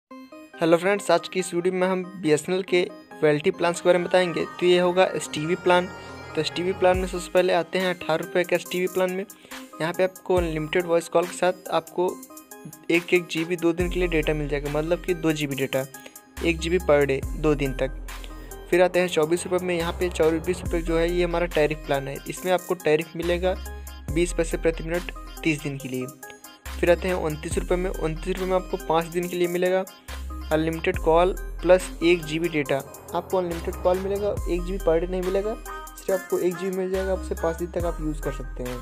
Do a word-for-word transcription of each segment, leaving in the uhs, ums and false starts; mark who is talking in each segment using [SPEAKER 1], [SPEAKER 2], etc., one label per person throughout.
[SPEAKER 1] Hello friends, आज की इस वीडियो में हम बीएसएनएल के वैलिडिटी प्लान्स के बारे में बताएंगे। तो ये होगा एसटीवी प्लान। तो एसटीवी प्लान में सबसे पहले आते हैं अठारह रुपये के एसटीवी प्लान में। यहाँ पे आपको अनलिमिटेड वॉइस कॉल के साथ आपको एक एक जी बी दो दिन के लिए डेटा मिल जाएगा, मतलब कि दो जी बी डेटा, एक जी बी पर डे दो दिन तक। फिर आते हैं चौबीस रुपये में। यहाँ पे चौबीस रुपये जो है ये हमारा टैरिफ प्लान है। इसमें आपको टैरिफ मिलेगा बीस पैसे प्रति मिनट तीस दिन के लिए। फिर आते हैं उनतीस रुपये में। उनतीस रुपये में आपको पाँच दिन के लिए मिलेगा अनलिमिटेड कॉल प्लस एक जी बी डेटा। आपको अनलिमिटेड कॉल मिलेगा, एक जी बी पर डे नहीं मिलेगा, सिर्फ आपको एक जी बी मिल जाएगा। आपसे पाँच दिन तक आप यूज़ कर सकते हैं।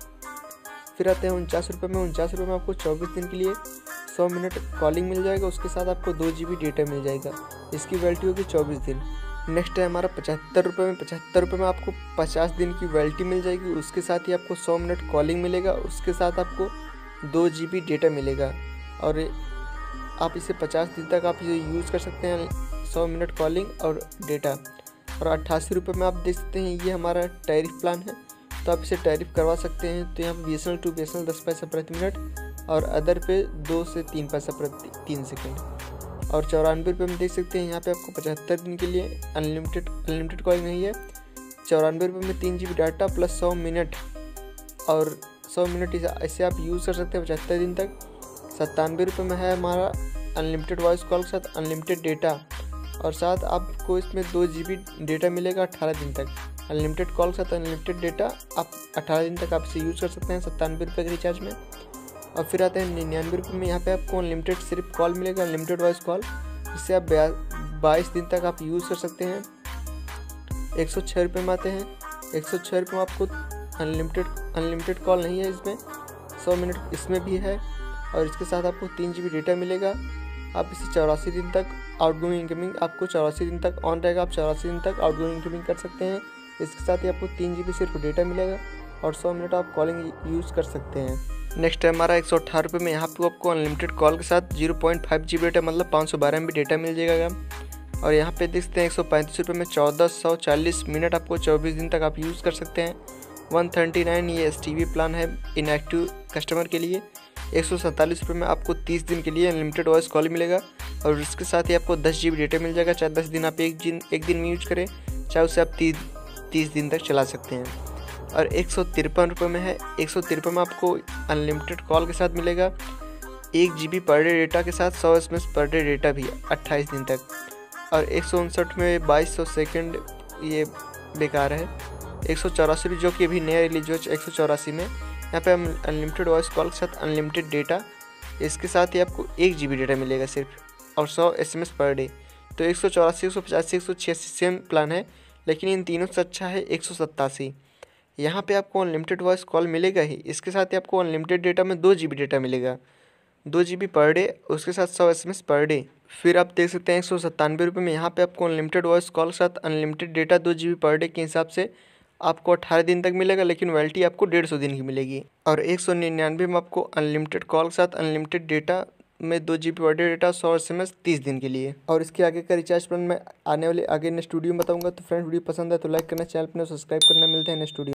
[SPEAKER 1] फिर आते हैं उनचास रुपये में। उनचास रुपये में आपको चौबीस दिन के लिए सौ मिनट कॉलिंग मिल जाएगा, उसके साथ आपको दो जी बी डेटा मिल जाएगा। इसकी वैलिडिटी होगी चौबीस दिन। नेक्स्ट है हमारा पचहत्तर रुपये में। पचहत्तर रुपये में आपको पचास दिन की वैलिडिटी मिल जाएगी, उसके साथ ही आपको सौ मिनट कॉलिंग मिलेगा, उसके साथ आपको दो जी बी डेटा मिलेगा और आप इसे पचास दिन तक आप इसे यूज़ कर सकते हैं, सौ मिनट कॉलिंग और डेटा। और अट्ठासी रुपये में आप देख सकते हैं ये हमारा टैरिफ प्लान है, तो आप इसे टैरिफ करवा सकते हैं। तो यहाँ पर B S N L to B S N L दस पैसा प्रति मिनट और अदर पे दो से तीन पैसा प्रति तीन सेकंड। और चौरानवे रुपये में देख सकते हैं यहाँ पे आपको पचहत्तर दिन के लिए अनलिमिटेड अनलिमिटेड कॉलिंग नहीं है। चौरानवे रुपये में तीन जी बी डाटा प्लस सौ मिनट और सौ मिनट ऐसे आप यूज़ कर सकते हैं पचहत्तर दिन तक। सत्तानवे रुपये में है हमारा अनलिमिटेड वॉइस कॉल के साथ अनलिमिटेड डेटा और साथ आपको इसमें दो जी बी डेटा मिलेगा अट्ठारह दिन तक। अनलिमिटेड कॉल के साथ अनलिमिटेड डेटा आप अट्ठारह दिन तक आप इसे यूज़ कर सकते हैं सत्तानवे रुपये के रिचार्ज में। और फिर आते हैं निन्यानवे रुपये में। यहाँ पे आपको अनलिमिटेड सिर्फ कॉल मिलेगा, अनलिमिटेड वॉइस कॉल, जिससे आप बाईस दिन तक आप यूज़ कर सकते हैं। एक सौ छः रुपये में आते हैं। एक सौ छः रुपये में आपको अनलिमिटेड अनलिमिटेड कॉल नहीं है, इसमें सौ मिनट इसमें भी है और इसके साथ आपको तीन जी बी डेटा मिलेगा। आप इसे चौरासी दिन तक आउटगोइंग इनकमिंग आपको चौरासी दिन तक ऑन रहेगा, आप चौरासी दिन तक आउटगोइंग इनकमिंग कर सकते हैं। इसके साथ ही आपको तीन जी बी सिर्फ डेटा मिलेगा और सौ मिनट आप कॉलिंग यूज़ कर सकते हैं। नेक्स्ट है हमारा एक सौ अठारह रुपये में। यहाँ पर आपको अनलिमिटेड कॉल के साथ zero point five G B data, मतलब पाँच सौ बारह एम बी डेटा मिल जाएगा। और यहाँ पे देख सकते हैं एक सौ पैंतीस रुपये में चौदह सौ चालीस मिनट आपको चौबीस दिन तक आप यूज़ कर सकते हैं। वन थर्टी नाइन ये एस टी वी प्लान है इनएक्टिव कस्टमर के लिए। एक सौ सैंतालीस रुपये में आपको तीस दिन के लिए अनलिमिटेड वॉइस कॉल मिलेगा और इसके साथ ही आपको दस जी बी डेटा मिल जाएगा। चाहे दस दिन आप एक दिन एक दिन में यूज करें, चाहे उसे आप तीस तीस दिन तक चला सकते हैं। और एक सौ तिरपन रुपये में है। एक सौ तिरपन में आपको अनलिमिटेड कॉल के साथ मिलेगा, एक G B per day data के साथ सौ S M S per day data भी अट्ठाईस दिन तक। और एक सौ उनसठ में बाईस सौ सेकेंड ये बेकार है। एक सौ चौरासी जो कि अभी नया रिलीज हुआ एक सौ चौरासी में, यहाँ पे हम अनलिमिटेड वॉइस कॉल के साथ अनलिमिटेड डेटा, इसके साथ ही आपको एक जी बी डेटा मिलेगा सिर्फ और सौ S M S per day. तो एक सौ चौरासी एक सौ पचासी एक सौ छियासी सेम प्लान है, लेकिन इन तीनों से अच्छा है एक सौ सत्तासी। यहाँ पे आपको अनलिमिटेड वॉइस कॉल मिलेगा ही, इसके साथ ही आपको अनलिमिटेड डेटा में दो जी बी डेटा मिलेगा, दो जी बी पर डे, उसके साथ सौ S M S per day. फिर आप देख सकते हैं एक सौ सत्तानवे रुपये में। यहाँ पे आपको अनलिमिटेड वॉइस कॉल के साथ अनलिमिटेड डेटा दो जी बी पर डे के हिसाब से आपको अट्ठारह दिन तक मिलेगा, लेकिन वैलिडिटी आपको डेढ़ सौ दिन की मिलेगी। और एक सौ निन्यानवे में आपको अनलिमिटेड कॉल के साथ अनलिमिटेड डेटा में दो G B per day data सौ एस एम एस तीस दिन के लिए। और इसके आगे का रिचार्ज प्लान मैं आने वाले आगे नेक्स्ट वीडियो में बताऊंगा। तो फ्रेंड वीडियो पसंद है तो लाइक करना, चैनल पर सब्सक्राइब करना। मिलते हैं नेक्स्ट वीडियो।